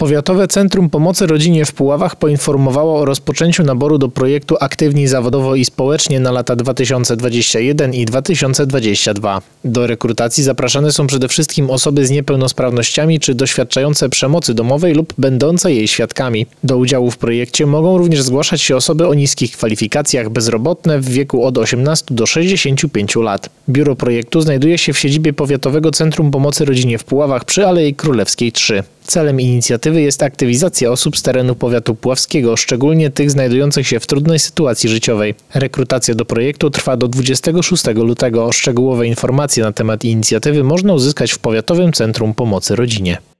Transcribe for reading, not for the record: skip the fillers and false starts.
Powiatowe Centrum Pomocy Rodzinie w Puławach poinformowało o rozpoczęciu naboru do projektu Aktywnij zawodowo i społecznie na lata 2021 i 2022. Do rekrutacji zapraszane są przede wszystkim osoby z niepełnosprawnościami czy doświadczające przemocy domowej lub będące jej świadkami. Do udziału w projekcie mogą również zgłaszać się osoby o niskich kwalifikacjach, bezrobotne w wieku od 18 do 65 lat. Biuro projektu znajduje się w siedzibie Powiatowego Centrum Pomocy Rodzinie w Puławach przy Alei Królewskiej 3. Celem inicjatywy jest aktywizacja osób z terenu powiatu puławskiego, szczególnie tych znajdujących się w trudnej sytuacji życiowej. Rekrutacja do projektu trwa do 26 lutego. Szczegółowe informacje na temat inicjatywy można uzyskać w Powiatowym Centrum Pomocy Rodzinie.